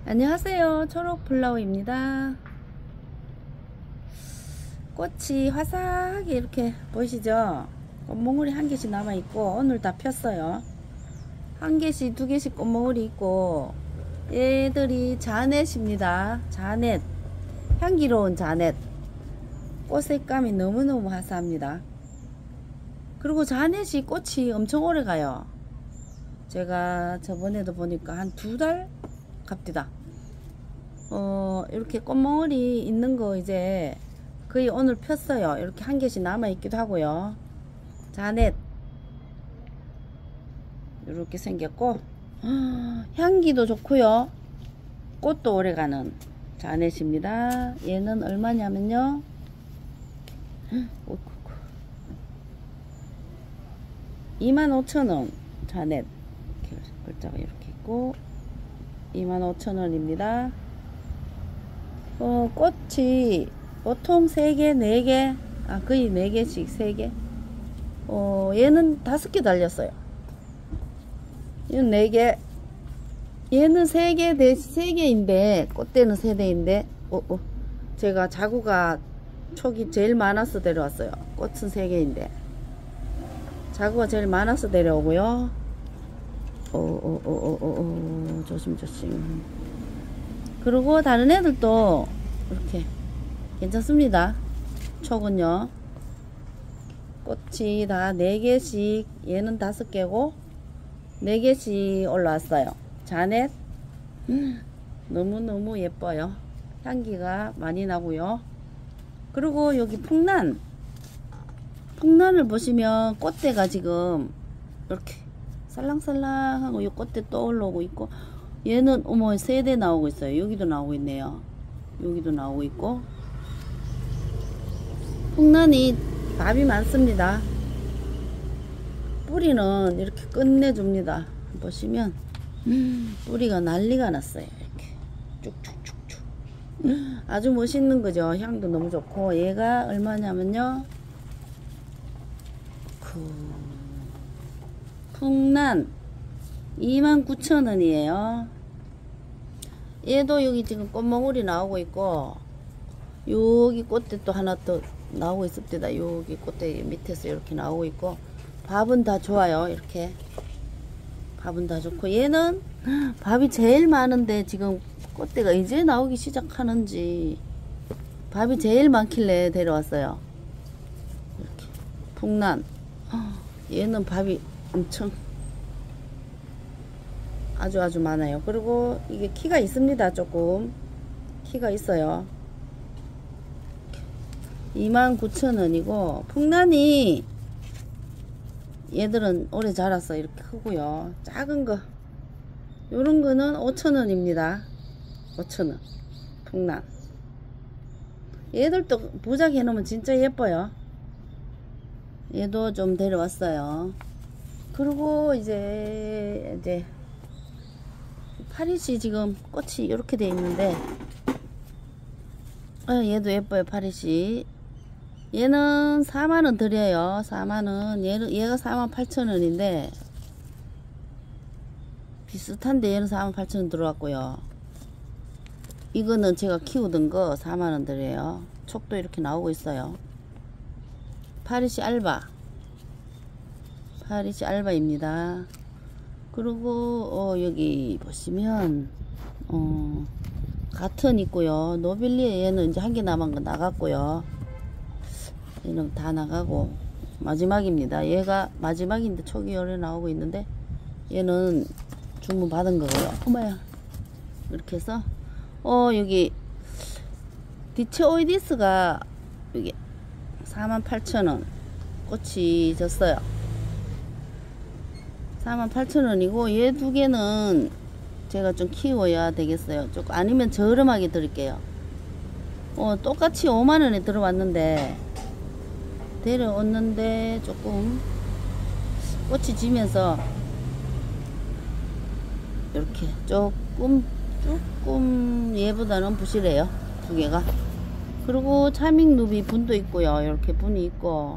안녕하세요. 초록플라워입니다. 꽃이 화사하게 이렇게 보이시죠? 꽃몽울이 한 개씩 남아있고 오늘 다 폈어요. 한 개씩 두 개씩 꽃몽울이 있고 얘들이 자넷입니다. 자넷, 향기로운 자넷. 꽃 색감이 너무너무 화사합니다. 그리고 자넷이 꽃이 엄청 오래 가요. 제가 저번에도 보니까 한 2달 갑디다. 이렇게 꽃몽울이 있는 거 이제 거의 오늘 폈어요. 이렇게 한 개씩 남아 있기도 하고요. 자넷 이렇게 생겼고 향기도 좋고요. 꽃도 오래가는 자넷입니다. 얘는 얼마냐면요, 25,000원. 자넷 이렇게 글자가 이렇게 있고 25,000원입니다. 꽃이 보통 3개, 4개, 거의 4개씩 3개. 얘는 5개 달렸어요. 얘는 4개. 얘는 3개, 3개인데, 꽃대는 3대인데, 제가 자구가 촉이 제일 많아서 데려왔어요. 꽃은 3개인데. 자구가 제일 많아서 데려오고요. 조심. 그리고 다른 애들도 이렇게 괜찮습니다. 촉은요. 꽃이 다 4개씩, 얘는 5개고 4개씩 올라왔어요. 자넷 너무너무 예뻐요. 향기가 많이 나고요. 그리고 여기 풍란을 보시면 꽃대가 지금 이렇게 살랑살랑하고 이 꽃대 또 올라오고 있고, 얘는 어머 3대 나오고 있어요. 여기도 나오고 있네요. 여기도 나오고 있고. 풍란이 밥이 많습니다. 뿌리는 이렇게 끝내줍니다. 보시면 뿌리가 난리가 났어요. 이렇게 쭉쭉쭉쭉 아주 멋있는 거죠. 향도 너무 좋고. 얘가 얼마냐면요, 풍란 29,000원이에요 얘도 여기 지금 꽃몽울이 나오고 있고, 여기 꽃대 또 하나 또 나오고 있습니다. 여기 꽃대 밑에서 이렇게 나오고 있고, 밥은 다 좋아요. 이렇게 밥은 다 좋고, 얘는 밥이 제일 많은데 지금 꽃대가 이제 나오기 시작하는지 밥이 제일 많길래 데려왔어요. 이렇게 풍란. 얘는 밥이 엄청 아주 많아요. 그리고 이게 키가 있습니다. 조금 키가 있어요. 29,000원이고 풍란이 얘들은 오래 자라서 이렇게 크고요. 작은 거 요런 거는 5,000원입니다 5,000원 풍란. 얘들도 부작 해놓으면 진짜 예뻐요. 얘도 좀 데려왔어요. 그리고 이제 파리시 지금 꽃이 이렇게 돼 있는데, 얘도 예뻐요. 파리시 얘는 4만원 드려요. 4만원. 얘가 48,000원인데 비슷한데 얘는 48,000원 들어왔고요. 이거는 제가 키우던 거 4만원 드려요. 촉도 이렇게 나오고 있어요. 파리시 알바입니다. 그리고 여기 보시면 가튼 있고요. 노빌리에 얘는 이제 한 개 남은 거 나갔고요. 얘는 다 나가고 마지막입니다. 얘가 마지막인데 촉이 오래 나오고 있는데 얘는 주문 받은 거고요. 어머야, 이렇게 해서 여기 디체오이디스가 여기 48,000원 꽃이 졌어요. 48,000원이고 얘 2개는 제가 좀 키워야 되겠어요. 조금 아니면 저렴하게 드릴게요. 똑같이 5만원에 데려왔는데 조금 꽃이 지면서 이렇게 조금 얘보다는 부실해요. 2개가. 그리고 차밍루비 분도 있고요. 이렇게 분이 있고,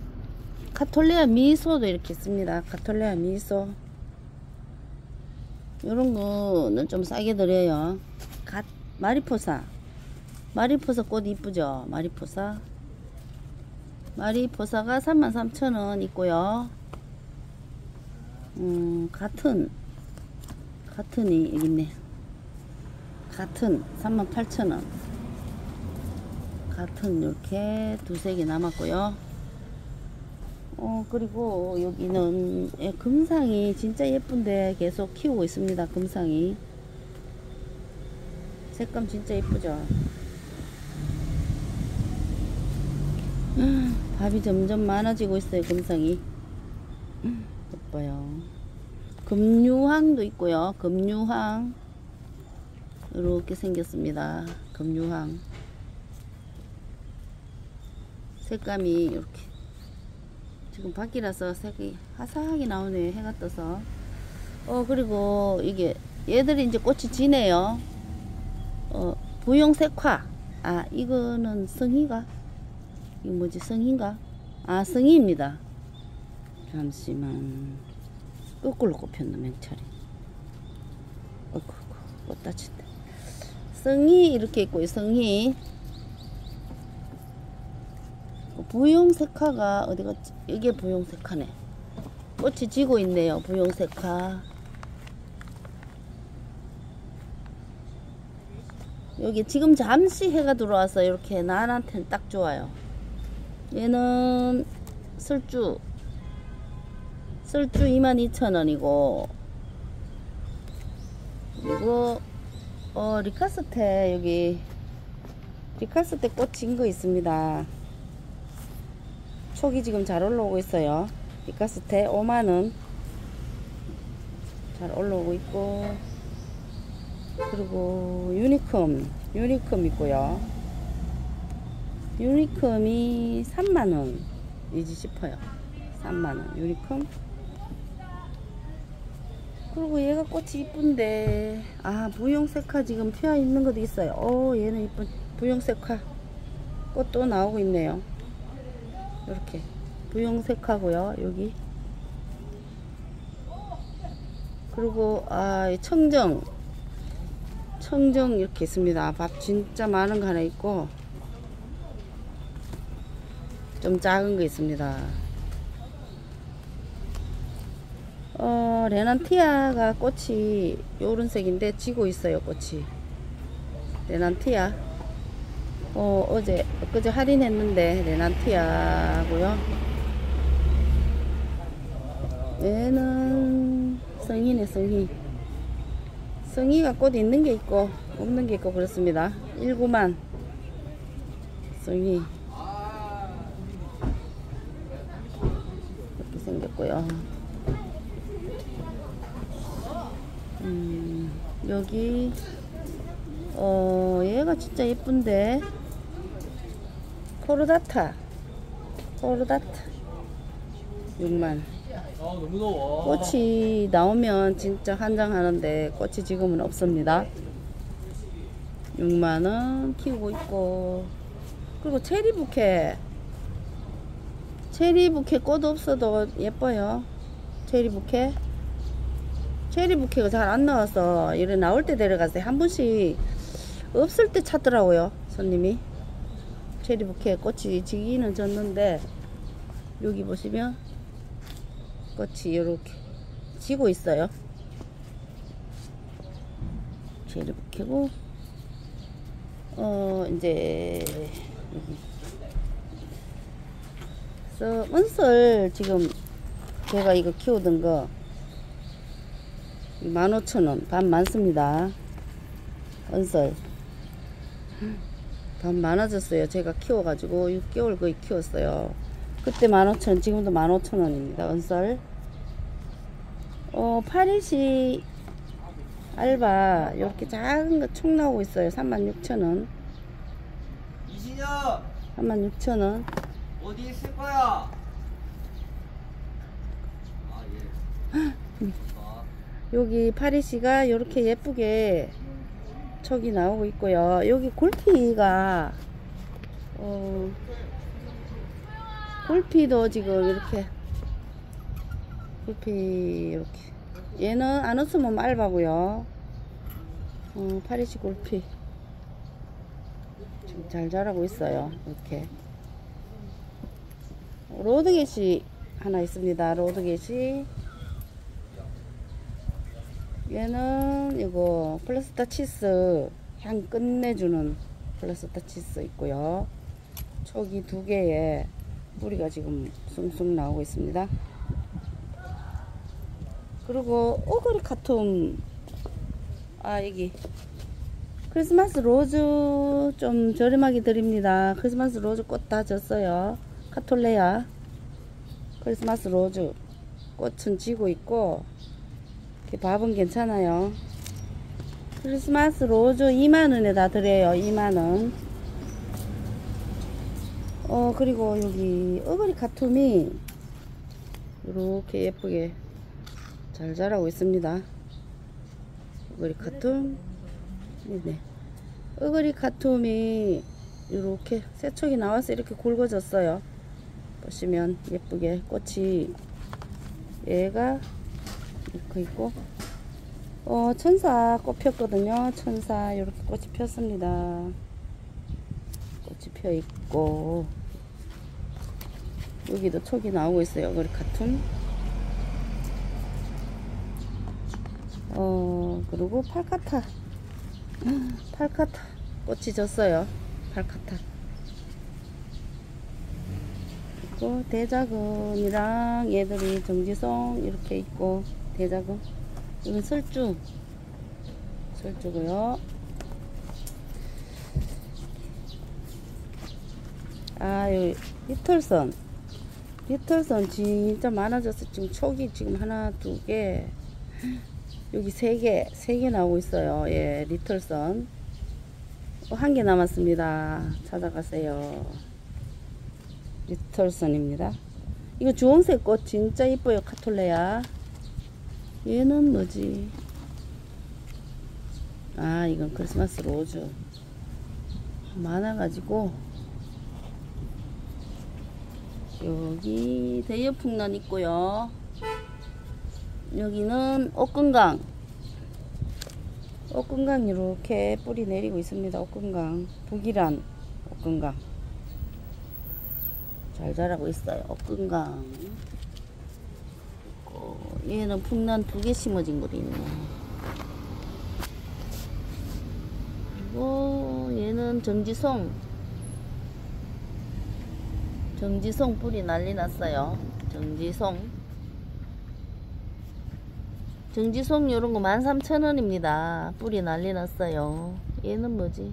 카톨레아 미소도 이렇게 있습니다. 카톨레아 미소 요런 거는 좀 싸게 드려요. 마리포사 꽃 이쁘죠? 마리포사가 33,000원 있고요. 같은이 여기 있네. 같은 38,000원. 같은 이렇게 두세 개 남았고요. 그리고 여기는 금상이 진짜 예쁜데 계속 키우고 있습니다. 금상이 색감 진짜 예쁘죠? 밥이 점점 많아지고 있어요. 금상이 예뻐요. 금유황도 있고요. 금유황 이렇게 생겼습니다. 금유황 색감이 이렇게 지금 밖이라서 색이 화사하게 나오네요. 해가 떠서. 그리고 이게 얘들이 이제 꽃이 지네요. 부용색화. 이거는 성희가? 이거 뭐지? 성희인가? 성희입니다. 잠시만. 거꾸로 꼽혔나 맹철이. 꽃 다친다. 성희 이렇게 있고요. 성희. 부용색화가 어디 갔지? 이게 부용색화네. 꽃이 지고 있네요. 부용색화. 여기 지금 잠시 해가 들어와서 이렇게 나한테는 딱 좋아요. 얘는 설주 22,000원이고, 그리고 리카스테 여기 리카스테 꽃 진 거 있습니다. 촉이 지금 잘 올라오고 있어요. 리카스테 5만원 잘 올라오고 있고, 그리고 유니컴 있고요. 유니컴이 3만원이지 싶어요. 3만원 유니컴. 그리고 얘가 꽃이 이쁜데, 부용색화 지금 피어 있는 것도 있어요. 얘는 이쁜 부용색화 꽃 또 나오고 있네요. 이렇게 부용색화고요. 여기. 그리고 청정 이렇게 있습니다. 밥 진짜 많은 거 하나 있고, 좀 작은 거 있습니다. 레난티아가 꽃이 요런 색인데 지고 있어요. 꽃이 레난티아. 엊그제 할인했는데 레난티아고요. 얘는 성희네. 성희가 꽃 있는 게 있고 없는 게 있고 그렇습니다. 19만 성희 이렇게 생겼고요. 여기 얘가 진짜 예쁜데, 코르다타 6만. 너무 더워. 꽃이 나오면 진짜 환장하는데 꽃이 지금은 없습니다. 6만원 키우고 있고, 그리고 체리부케 꽃 없어도 예뻐요. 체리부케가 잘 안 나와서 이래 나올 때 데려갔어요. 한 번씩 없을 때 찾더라고요, 손님이. 체리부케 꽃이 지기는 졌는데, 여기 보시면 꽃이 이렇게 지고 있어요. 체리부케고, 이제 그래서 은설 지금 제가 이거 키우던 거 15,000원 밥 많습니다. 은설 밥 많아졌어요. 제가 키워가지고 6개월 거의 키웠어요. 그때 15,000원, 지금도 15,000원입니다. 은설. 파리시 알바 이렇게 작은 거 총 나오고 있어요. 36,000원. 이진혁 36,000원. 어디 있을 거야? 예. 여기 파리시가 이렇게 예쁘게 촉이 나오고 있고요. 여기 골피가 골피도 지금 이렇게 골피 이렇게 얘는 안 웃으면 말바고요. 파리시 골피 지금 잘 자라고 있어요. 이렇게 로드겟이 하나 있습니다. 로드겟이 얘는 이거 플라스타 치스 향 끝내주는 플라스타 치스 있고요. 촉이 2개에 뿌리가 지금 숭숭 나오고 있습니다. 그리고 오거리 카툼, 여기 크리스마스 로즈 좀 저렴하게 드립니다. 크리스마스 로즈 꽃 다 졌어요. 카톨레아 크리스마스 로즈 꽃은 지고 있고 밥은 괜찮아요. 크리스마스 로즈 2만원에 다 드려요. 2만원. 그리고 여기 어거리 카툼이 이렇게 예쁘게 잘 자라고 있습니다. 어거리 카툼. 네네. 어거리 카툼이 이렇게 새촉이 나와서 이렇게 굵어졌어요. 보시면 예쁘게 꽃이 얘가 이렇게 있고 천사 꽃 폈거든요. 천사 이렇게 꽃이 폈습니다. 꽃이 펴 있고 여기도 촉이 나오고 있어요. 어거리 카툼. 그리고 팔카타 꽃이 졌어요. 팔카타. 그리고 대자금이랑 얘들이 정지송 이렇게 있고, 대자금. 이건 설주고요. 여기 리틀선 진짜 많아졌어. 지금 촉이 지금 하나, 2개, 여기 3개 나오고 있어요. 예, 리틀선. 1개 남았습니다. 찾아가세요. 리틀선입니다. 이거 주홍색 꽃 진짜 이뻐요. 카톨레아. 얘는 뭐지? 이건 크리스마스 로즈. 많아가지고 여기 대여풍란 있고요. 여기는 옥금강 이렇게 뿌리 내리고 있습니다. 옥금강 북이란 옥금강 잘 자라고 있어요. 옥금강. 얘는 풍란 2개 심어진 것도 있네. 그리고 얘는 정지송 뿌리 난리 났어요. 정지송 요런거 13,000원입니다. 뿌리 난리 났어요. 얘는 뭐지?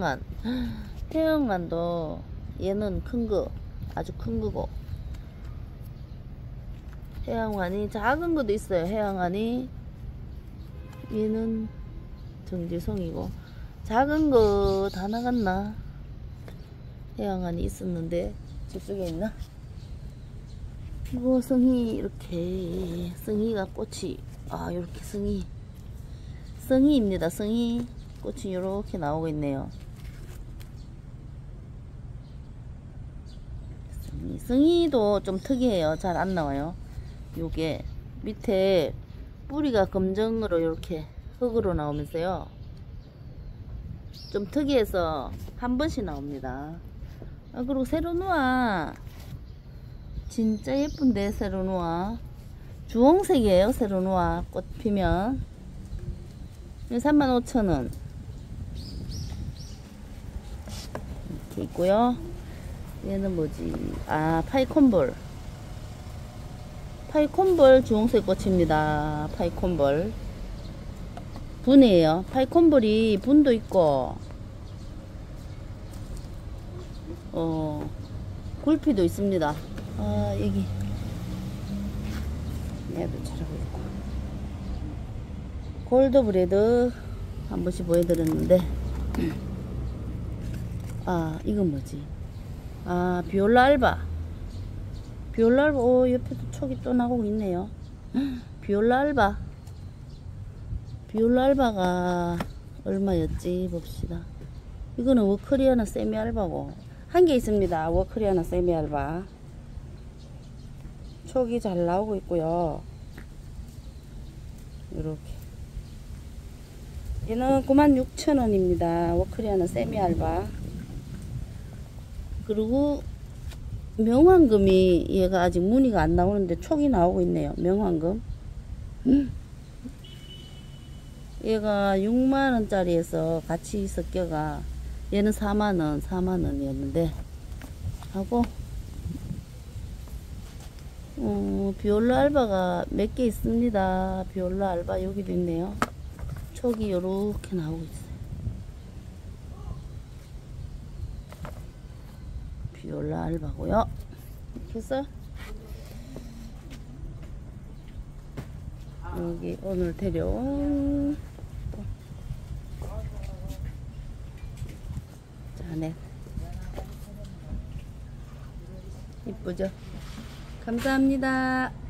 해왕란도 얘는 큰거, 아주 큰 거고, 해왕환이 작은 것도 있어요. 해왕환이 얘는 정지송이고, 작은 거 다 나갔나? 해왕환이 있었는데 저쪽에 있나? 이거 성이 이렇게, 성이가 꽃이 요렇게 성이입니다. 성이 꽃이 요렇게 나오고 있네요. 성이도 좀 특이해요. 잘 안 나와요. 요게 밑에 뿌리가 검정으로 이렇게 흙으로 나오면서요, 좀 특이해서 한 번씩 나옵니다. 그리고 세로누아 진짜 예쁜데, 세로누아 주홍색이에요. 세로누아 꽃 피면 35,000원 이렇게 있고요. 얘는 뭐지? 파이콘볼 주홍색 꽃입니다. 파이콘볼 분이에요. 파이콘볼이 분도 있고 굴피도 있습니다. 여기 얘도 자라고 있고, 골드브레드 한 번씩 보여드렸는데, 이건 뭐지? 비올라 알바. 옆에도 촉이 또 나오고 있네요. 비올라 알바가 얼마였지? 봅시다. 이거는 워크리아나 세미 알바고, 1개 있습니다. 워크리아나 세미 알바. 촉이 잘 나오고 있고요. 이렇게. 얘는 96,000원입니다. 워크리아는 세미 알바. 그리고 명황금이 얘가 아직 무늬가 안 나오는데 촉이 나오고 있네요. 명황금. 얘가 6만원짜리에서 같이 섞여가 얘는 4만원이었는데 하고 비올라 알바가 몇 개 있습니다. 비올라 알바 여기도 있네요. 촉이 요렇게 나오고 있어요. 비올라 알바고요. 이렇게 해서 여기 오늘 데려온 자네 이쁘죠? 감사합니다.